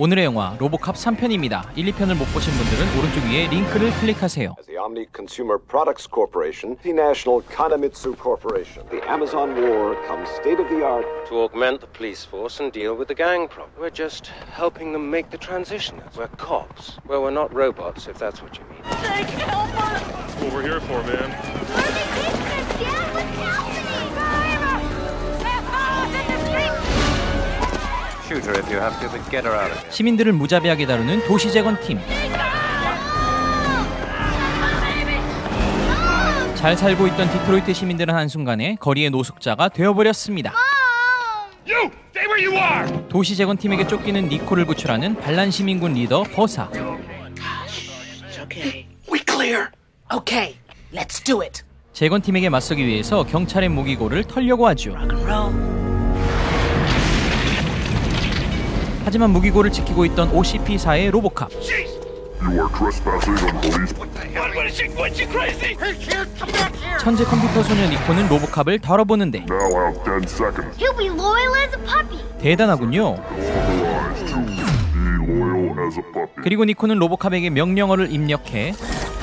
오늘의 영화 로보캅 3편입니다. 1, 2편을 못 보신 분들은 오른쪽 위에 링크를 클릭하세요. The Omni Consumer Products Corporation, the National Kanemitsu Corporation. The Amazon war comes state of the art to augment the police force and deal with the gang problem. We're just helping them make the transition. We're cops. Well, we're not robots, if that's what you mean. Thank you, help us! That's what we're here for, man. Shoot her if you have to, but get her out of here. 시민들을 무자비하게 다루는 도시재건팀. 잘 살고 있던 디트로이트 시민들은 한순간에 거리의 노숙자가 되어버렸습니다. You! Stay where you are! 도시재건팀에게 쫓기는 니코를 구출하는 반란 시민군 리더 버사. Okay. We clear. Okay, let's do it. 재건팀에게 맞서기 위해서 경찰의 무기고를 털려고 하죠. 하지만 무기고를 지키고 있던 OCP4의 로보캅. You are trespassing on police. What the hell? What you crazy? Hey, kid, come back here! 천재 컴퓨터 소녀 니코는 로보캅을 덜어보는데 Now have 10 seconds. He'll be loyal as a puppy. 대단하군요. Authorized to be loyal as a puppy. 그리고 니코는 로보캅에게 명령어를 입력해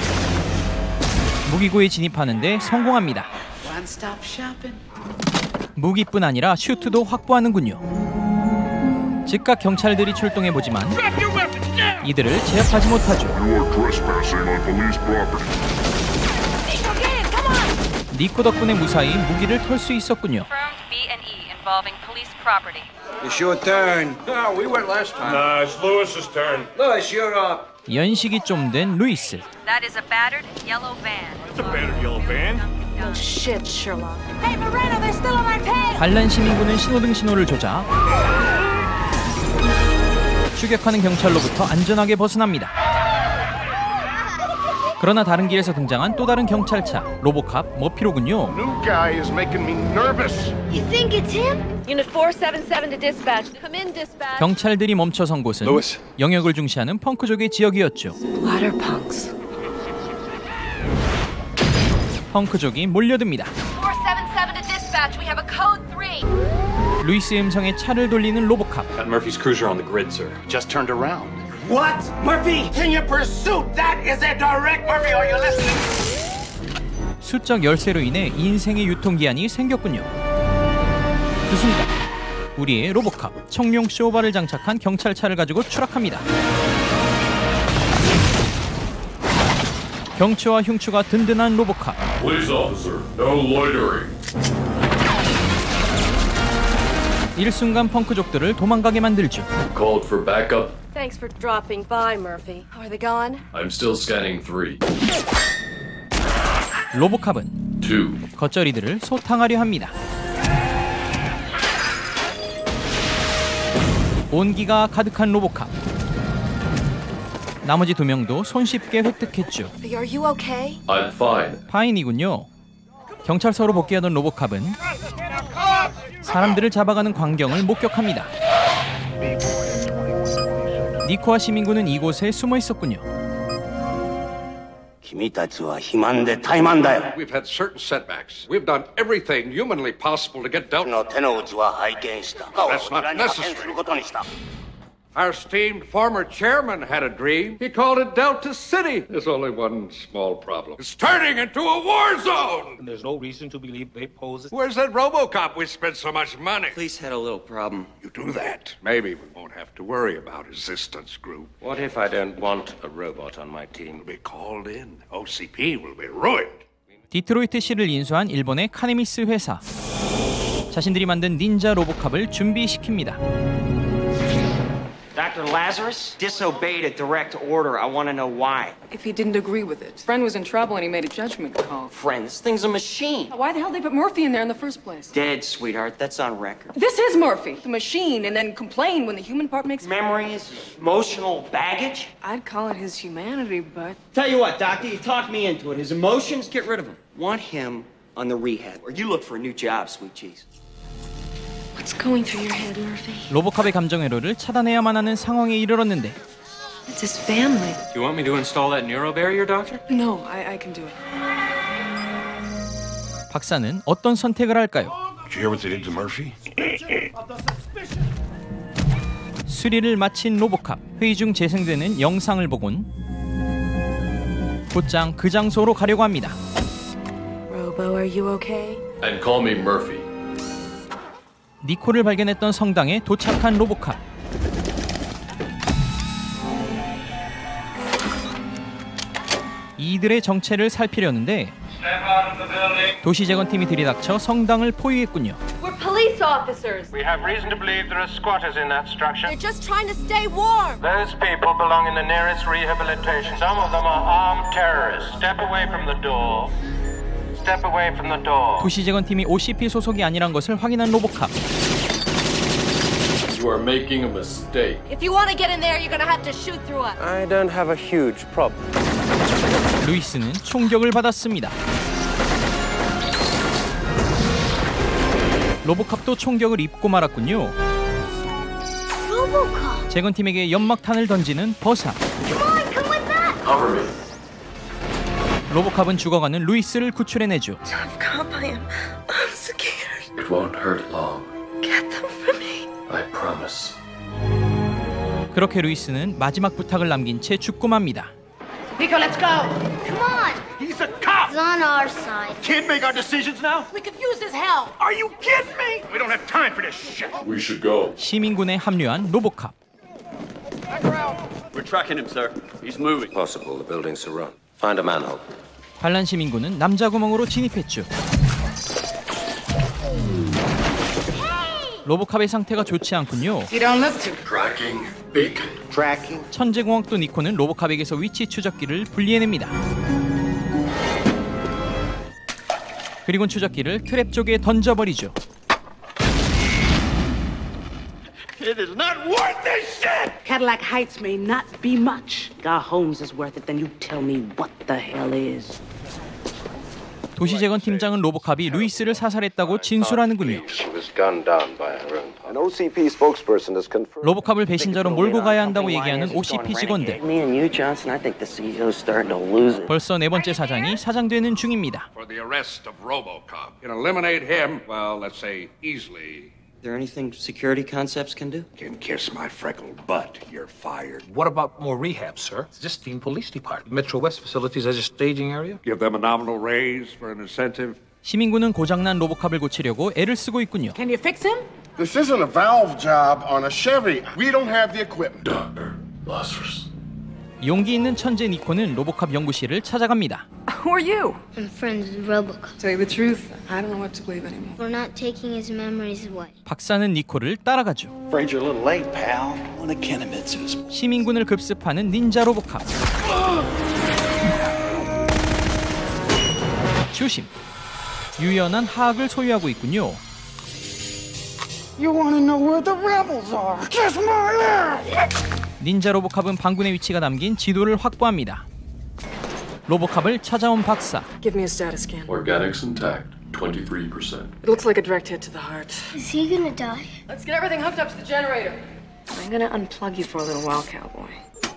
무기고에 진입하는데 성공합니다. One stop shopping. 무기뿐 아니라 슈트도 확보하는군요. 즉각 경찰들이 출동해보지만 이들을 제압하지 못하죠. You are trespassing on police property. 니코 덕분에 무사히 무기를 털 수 있었군요. B&E involving police property. It's your turn. No, we went last time. Nah, it's Lewis's turn. Lewis, you're up. 연식이 좀 된 루이스. That is a battered yellow van. It's a battered yellow van. Oh shit, Sherlock. Hey, Moreno, they're still on my page. 반란 시민군은 신호등 신호를 조작. 추격하는 경찰로부터 안전하게 벗어납니다. 그러나 다른 길에서 등장한 또 다른 경찰차 로보캅 머피로군요. New guy is making me nervous. You think it's him? Unit 477 to dispatch. Come in, dispatch. 경찰들이 멈춰선 곳은 Lewis. 영역을 중시하는 펑크족의 지역이었죠. Water punks. 펑크족이 몰려듭니다. 477 to dispatch. We have a code 3. 루이스의 음성에 차를 돌리는 로보캅. Got Murphy's cruiser on the grid, sir. Just turned around. What? Murphy, continue pursuit. That is a direct. Murphy, are you listening? 수적 열쇠로 인해 인생의 유통기한이 생겼군요. 그 순간 우리의 로보캅 청룡 쇼바를 장착한 경찰차를 가지고 추락합니다. 경치와 흉추가 든든한 로보캅. Police officer, no loitering. 일순간 펑크족들을 도망가게 만들죠. Called for backup. Thanks for dropping by, Murphy. How are they gone? I'm still scanning 3. 로보캅은 2. 겉절이들을 소탕하려 합니다. 온기가 가득한 로보캅. 나머지 두 명도 손쉽게 획득했죠. Are you okay? I'm fine. 파인이군요. 경찰서로 복귀하던 로보캅은 사람들을 잡아가는 광경을 목격합니다. 니코와 시민군은 이곳에 숨어 있었군요. We've had certain setbacks. We've done everything humanly possible to get dealt with. That's not necessary. Our esteemed former chairman had a dream. He called it Delta City. There's only one small problem. It's turning into a war zone! There's no reason to believe they pose it. Where's that RoboCop we spent so much money? Police had a little problem. You do that. Maybe we won't have to worry about resistance group. What if I don't want a robot on my team? We'll be called in. OCP will be ruined. 디트로이트시를 인수한 일본의 카네미스 회사. 자신들이 만든 닌자 로보캅을 준비시킵니다. Dr. Lazarus disobeyed a direct order. I want to know why. If he didn't agree with it. His friend was in trouble and he made a judgment call. Friend, this thing's a machine. Why the hell did they put Murphy in there in the first place? Dead, sweetheart. That's on record. This is Murphy, the machine, and then complain when the human part makes... Memories, emotional baggage. I'd call it his humanity, but... Tell you what, Doctor, you talked me into it. His emotions, get rid of them. Want him on the rehab. Or you look for a new job, sweet cheese. What's going through your head, Murphy? 로보캅의 감정 회로를 차단해야만 하는 상황에 이르렀는데 It's his family. Do you want me to install that neuro barrier, doctor? No, I can do it. 박사는 어떤 선택을 할까요? Did you hear what they did to Murphy? 수리를 마친 로보캅. 회의 중 재생되는 영상을 보곤 곧장 그 장소로 가려고 합니다. Robo, are you okay? And call me Murphy. 니코를 발견했던 성당에 도착한 로보캅. 이들의 정체를 살피려는데 도시재건팀이 들이닥쳐 성당을 포위했군요. We're police officers. We have reason to believe there are squatters in that structure. They're just trying to stay warm. Those people belong in the nearest rehabilitation. Some of them are armed terrorists. Step away from the door. Step away from the door. 도시재건팀이 OCP 소속이 아니란 것을 확인한 로보캅. You are making a mistake. If you want to get in there, you're going to have to shoot through us. I don't have a huge problem. 루이스는 총격을 받았습니다. 로보캅도 총격을 입고 말았군요. 재건팀에게 연막탄을 던지는 버사. Cover me. 로보캅은 죽어가는 루이스를 구출해내죠. I'm scared. It won't hurt long. Get them for me. I promise. 그렇게 루이스는 마지막 부탁을 남긴 채 죽고 맙니다. Nico, let's go. Come on. He's a cop. He's on our side. Can't make our decisions now. We could use his help. Are you kidding me? We don't have time for this shit. We should go. 시민군에 합류한 로보캅. We're tracking him, sir. He's moving. Possible. The building's surrounded. Find a manhole. 반란 시민군은 남자 구멍으로 진입했죠. 로보캅의 상태가 좋지 않군요. You don't look too. Tracking beacon. Tracking. 천재공학도 니코는 로보캅에게서 위치 추적기를 분리해냅니다. 그리곤 추적기를 트랩 쪽에 던져버리죠. It is not worth this shit. Cadillac Heights may not be much. Our homes is worth it, then you tell me what the hell is. 도시재건 팀장은 로보캅이 루이스를 사살했다고 진술하는군요. She was gunned down by her own. An OCP spokesperson has confirmed. 로보캅을 배신자로 몰고 가야 한다고 얘기하는 OCP 직원들. Me and you, Johnson, I think the CEO's starting to lose it. 벌써 네 번째 사장이 사장되는 중입니다. For the arrest of RoboCop. You can eliminate him, well, let's say easily. Is there anything security concepts can do? Can kiss my freckled butt. You're fired. What about more rehab, sir? It's just Steam Police Department. Metro West facilities as a staging area. Give them a nominal raise for an incentive. 시민군은 고장난 로보캅을 고치려고 애를 쓰고 있군요. Can you fix him? This isn't a valve job on a Chevy. We don't have the equipment. Dr. Lazarus. 용기 있는 천재 니코는 로보캅 연구실을 찾아갑니다. Who are you? I'm friends with Robocop. Tell you the truth, I don't know what to believe anymore. We're not taking his memories away. 박사는 니코를 따라가죠. Afraid you're a little late, pal. One of Kinemitsu's. 시민군을 급습하는 닌자 로보캅. 조심. 유연한 하악을 소유하고 있군요. You want to know where the rebels are? Kiss my ass! 닌자 로보캅은 방군의 위치가 담긴 지도를 확보합니다. 로보캅을 찾아온 박사. Give me a status scan. Organics intact. 23%. It looks like a direct hit to the heart. Is he gonna die? Let's get everything hooked up to the generator. I'm gonna unplug you for a little while, cowboy.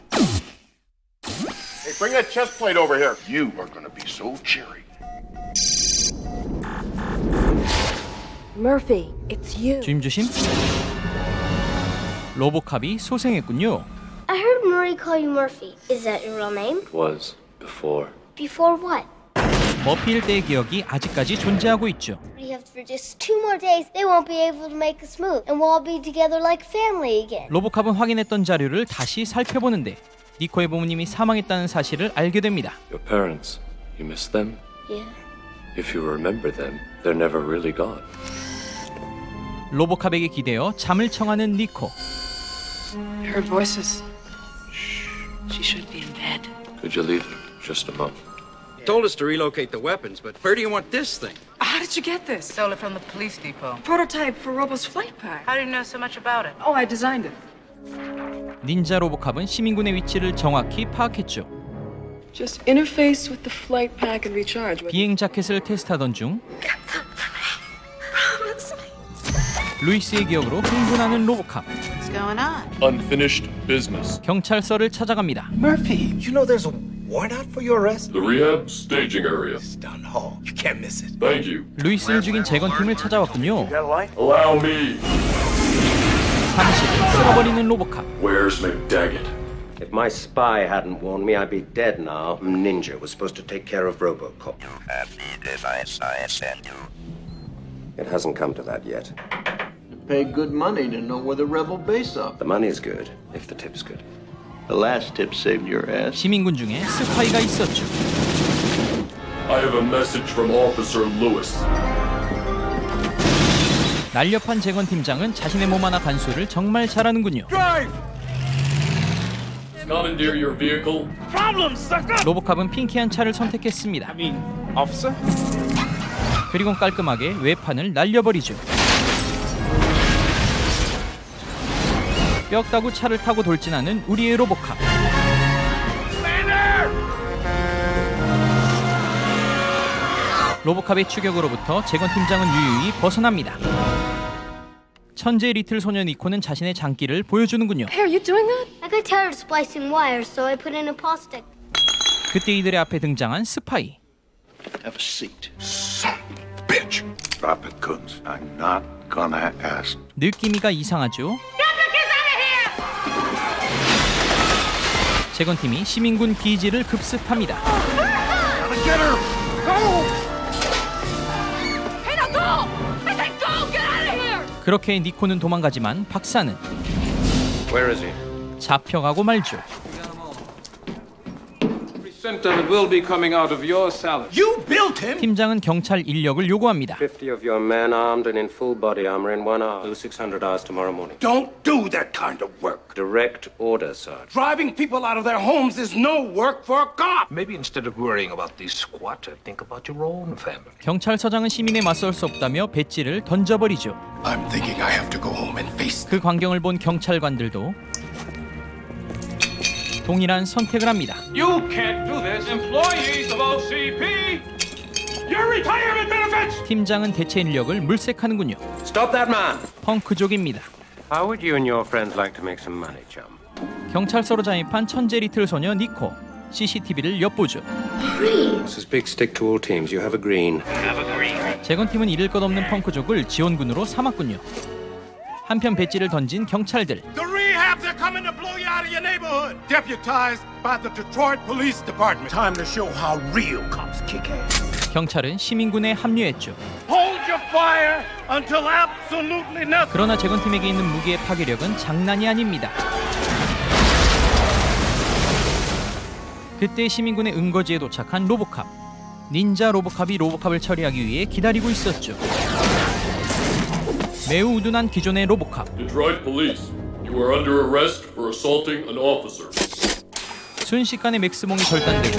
Hey, bring that chest plate over here. You are going to be so cheery. Murphy, it's you. 주임 조심. 로보캅이 소생했군요. I heard Murray call you Murphy. Is that your real name? It was before. Before what? 머피일 때의 기억이 아직까지 존재하고 있죠. We have for just 2 more days. They won't be able to make us move, and we'll all be together like family again. 로보캅은 확인했던 자료를 다시 살펴보는데 니코의 부모님이 사망했다는 사실을 알게 됩니다. Your parents, you miss them? Yeah. If you remember them, they're never really gone. 로보캅에게 기대어 잠을 청하는 니코. Heard voices. Shh. She should be in bed. Could you leave just a moment? Told us to relocate the weapons, but where do you want this thing? How did you get this? Stole it from the police depot. Prototype for Robo's flight pack. How do you know so much about it? Oh, I designed it. 닌자 로보캅은 시민군의 위치를 정확히 파악했죠. Just interface with the flight pack and recharge. 비행 자켓을 테스트하던 중 루이스의 기억으로 흥분하는 로보캅. What's going on? Unfinished business. 경찰서를 찾아갑니다. Murphy, you know there's a warrant out for your arrest? The rehab staging area. Down the hall. You can't miss it. Thank you. 루이스를 죽인 재건팀을 찾아왔군요. Allow me. 사무실을 쓸어버리는 로보캅. Where's McDaggett? If my spy hadn't warned me, I'd be dead now. Ninja was supposed to take care of RoboCop. You have the device I sent you. It hasn't come to that yet. You pay good money to know where the rebel base are. The money's good, if the tip's good. The last tip saved your ass. 시민군 중에 스파이가 있었죠. I have a message from Officer Lewis. 날렵한 재건 팀장은 자신의 몸 하나 간수를 정말 잘하는군요. Commandeer your vehicle. 로보캅은 핑키한 차를 선택했습니다. Officer? 그리고 깔끔하게 외판을 날려버리죠. 뼈다구 차를 타고 돌진하는 우리의 로보캅. 로보캅의 추격으로부터 재건 팀장은 유유히 벗어납니다. 천재 리틀 소년 니코는 자신의 장기를 보여주는군요. Hey, are you doing that? I got tired of splicing wires, so I put in a pause stick. 그때 이들의 앞에 등장한 스파이. Have a seat. Son of a bitch. Drop it, Kunz. I'm not gonna ask. 느낌이가 이상하죠? 재건팀이 시민군 기지를 급습합니다. 그렇게 니코는 도망가지만 박사는 Where is he? 잡혀가고 말죠. Percent of it will be coming out of your salary. You built him. 팀장은 경찰 인력을 요구합니다. 50 of your men armed and in full body armor in 1 hour. Do 600 hours tomorrow morning. Don't do that kind of work. Direct order, Sergeant. Driving people out of their homes is no work for a cop. Maybe instead of worrying about these squatters, think about your own family. 경찰서장은 시민에 맞설 수 없다며 배지를 던져버리죠. I'm thinking I have to go home and face. 그 광경을 본 경찰관들도 동일한 선택을 합니다. You can't do this. Employees of OCP, your retirement benefits. 팀장은 대체 인력을 물색하는군요. Stop that man. 펑크족입니다. How would you and your friends like to make some money, chum? 경찰서로 잠입한 천재 리틀 소녀 니코. CCTV를 엿보죠. This is big stick to all teams. You have a green. 재건팀은 잃을 것 없는 펑크족을 지원군으로 삼았군요. 한편 배지를 던진 경찰들. The rehabs are coming to blow you out of your neighborhood. Deputized by the Detroit Police Department. Time to show how real cops kick ass. 경찰은 시민군에 합류했죠. Hold your fire until absolutely nothing. 그러나 재건팀에게 있는 무기의 파괴력은 장난이 아닙니다. 그때 시민군의 은거지에 도착한 로보캅. 닌자 로보캅이 로보캅을 처리하기 위해 기다리고 있었죠. 매우 우둔한 기존의 로보캅. Detroit Police, you are under arrest for assaulting an officer. 순식간에 맥스몽이 절단되고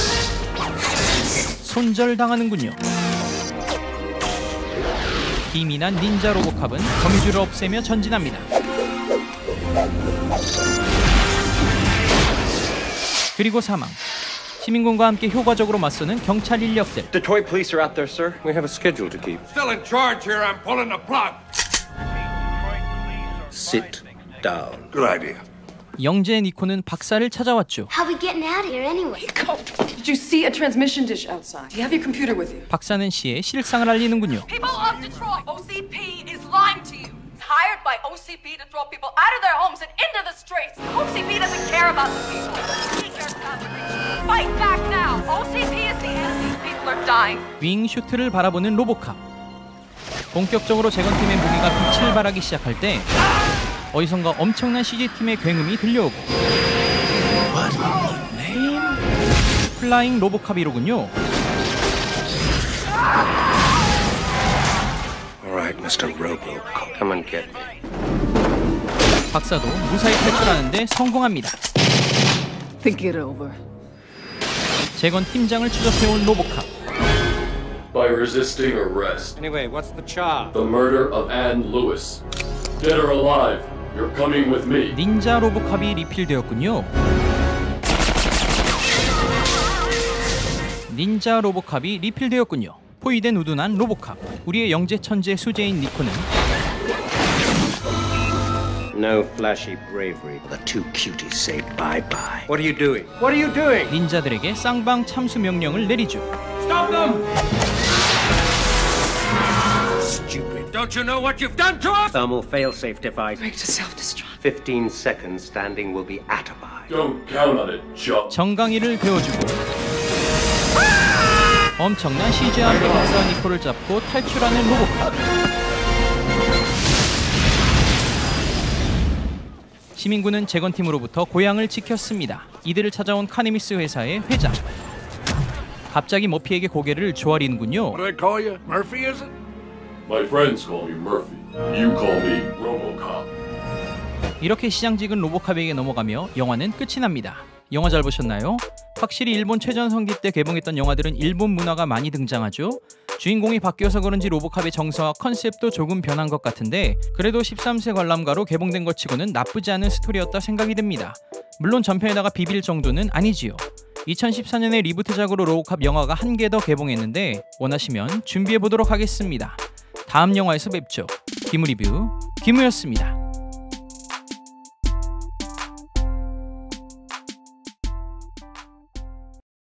손절당하는군요. 힘이 난 닌자 로보캅은 거미줄을 없애며 전진합니다. 그리고 사망. 시민군과 함께 효과적으로 맞서는 경찰 인력들. Detroit police are out there, sir. We have a schedule to keep. Still in charge here. I'm pulling the plug. Sit down. Good idea. 영재 니코는 박사를 찾아왔죠. How are we getting out of here anyway? Did you see a transmission dish outside? Do you have your computer with you? 박사는 시의 실상을 알리는군요. People of Detroit, OCP is lying to you. It's hired by OCP to throw people out of their homes and into the streets. OCP doesn't care about the people. He cares about the rich. Fight back now. OCP is the enemy. People are dying. 윙 슈트를 바라보는 로보캅. 본격적으로 재건팀의 무기가 빛을 발하기 시작할 때 어디선가 엄청난 CG팀의 굉음이 들려오고 플라잉 로보캅이로군요. Alright, Mr. RoboCop, come and get me. 박사도 무사히 탈출하는데 성공합니다. Think it over. 재건 팀장을 추적해온 로보캅. By resisting arrest. Anyway, what's the charge? The murder of Ann Lewis. Dead or alive, you're coming with me. 닌자 로보캅이 리필되었군요. 닌자 로보캅이 리필되었군요. 포위된 우둔한 로보캅. 우리의 영재 천재 수재인 니코는 No flashy bravery. The two cuties say bye-bye. What are you doing? What are you doing? 닌자들에게 쌍방 참수 명령을 내리죠. Stop them! Stupid Don't you know what you've done to us? Thermal failsafe device. Break to self-destruct. 15 seconds standing will be atomized. Don't count on it, Chuck. 정강이를 배워주고 엄청난 CG와 함께 박사와 니코를 잡고 탈출하는 로보캅. 시민군은 재건팀으로부터 고향을 지켰습니다. 이들을 찾아온 카네미스 회사의 회장. 갑자기 머피에게 고개를 조아리는군요. What do I call you? Murphy, is it? My friends call me Murphy. You call me RoboCop. 이렇게 시장직은 로보캅에게 넘어가며 영화는 끝이 납니다. 영화 잘 보셨나요? 확실히 일본 최전성기 때 개봉했던 영화들은 일본 문화가 많이 등장하죠. 주인공이 바뀌어서 그런지 로보캅의 정서와 컨셉도 조금 변한 것 같은데 그래도 13세 관람가로 개봉된 것 치고는 나쁘지 않은 스토리였다 생각이 듭니다. 물론 전편에다가 비빌 정도는 아니지요. 2014년에 리부트작으로 로보캅 영화가 한 개 더 개봉했는데 원하시면 준비해보도록 하겠습니다. 다음 영화에서 뵙죠. 기무리뷰 김우였습니다.